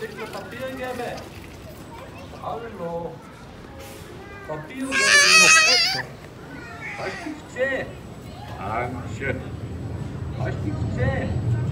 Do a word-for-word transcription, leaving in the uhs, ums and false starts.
ik mir Papier geben? Hallo. Papier geben. Hast du es gesehen? Dankeschön. Hast du es gesehen?